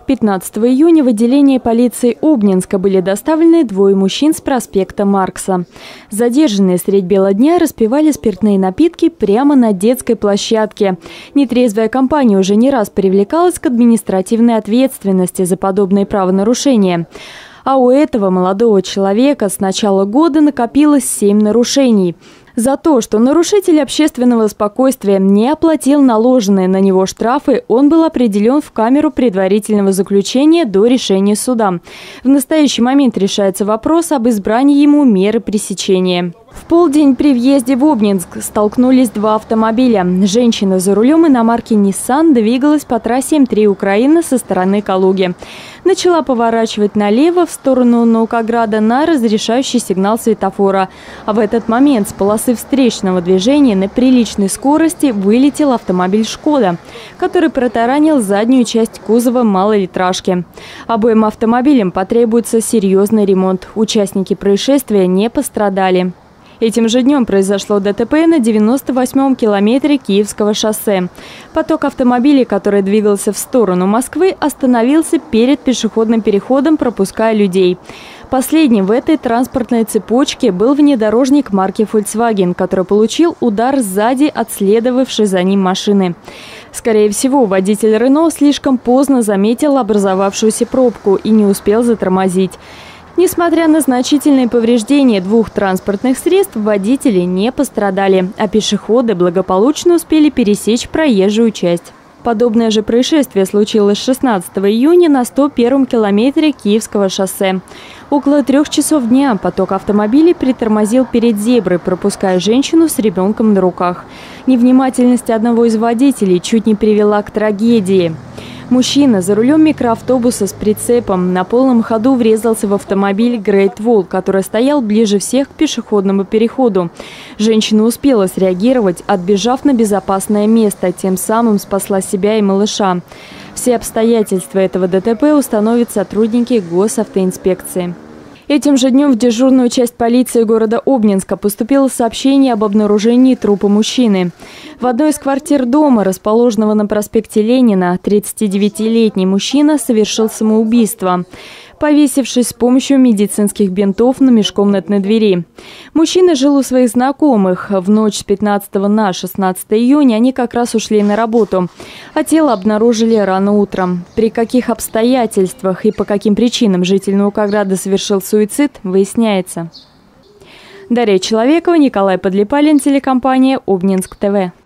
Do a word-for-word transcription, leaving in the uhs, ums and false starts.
пятнадцатого июня в отделение полиции Обнинска были доставлены двое мужчин с проспекта Маркса. Задержанные средь бела дня распивали спиртные напитки прямо на детской площадке. Нетрезвая компания уже не раз привлекалась к административной ответственности за подобные правонарушения. А у этого молодого человека с начала года накопилось семь нарушений. За то, что нарушитель общественного спокойствия не оплатил наложенные на него штрафы, он был определен в камеру предварительного заключения до решения суда. В настоящий момент решается вопрос об избрании ему меры пресечения. В полдень при въезде в Обнинск столкнулись два автомобиля. Женщина за рулем иномарки Nissan двигалась по трассе М три Украина со стороны Калуги. Начала поворачивать налево в сторону Наукограда на разрешающий сигнал светофора. А в этот момент с полосы встречного движения на приличной скорости вылетел автомобиль «Шкода», который протаранил заднюю часть кузова малолитражки. Обоим автомобилям потребуется серьезный ремонт. Участники происшествия не пострадали. Этим же днем произошло ДТП на девяносто восьмом километре Киевского шоссе. Поток автомобилей, который двигался в сторону Москвы, остановился перед пешеходным переходом, пропуская людей. Последним в этой транспортной цепочке был внедорожник марки Volkswagen, который получил удар сзади от следовавшей за ним машины. Скорее всего, водитель Рено слишком поздно заметил образовавшуюся пробку и не успел затормозить. Несмотря на значительные повреждения двух транспортных средств, водители не пострадали, а пешеходы благополучно успели пересечь проезжую часть. Подобное же происшествие случилось шестнадцатого июня на сто первом километре Киевского шоссе. Около трех часов дня поток автомобилей притормозил перед зеброй, пропуская женщину с ребенком на руках. Невнимательность одного из водителей чуть не привела к трагедии. Мужчина за рулем микроавтобуса с прицепом на полном ходу врезался в автомобиль Great Wall, который стоял ближе всех к пешеходному переходу. Женщина успела среагировать, отбежав на безопасное место, тем самым спасла себя и малыша. Все обстоятельства этого ДТП установят сотрудники госавтоинспекции. Этим же днем в дежурную часть полиции города Обнинска поступило сообщение об обнаружении трупа мужчины. В одной из квартир дома, расположенного на проспекте Ленина, тридцатидевятилетний мужчина совершил самоубийство, повесившись с помощью медицинских бинтов на межкомнатной двери. Мужчина жил у своих знакомых. В ночь с пятнадцатого на шестнадцатое июня они как раз ушли на работу, а тело обнаружили рано утром. При каких обстоятельствах и по каким причинам житель Наукограда совершил суицид, выясняется. Дарья Человекова, Николай Подлипалин, телекомпания Обнинск ТВ.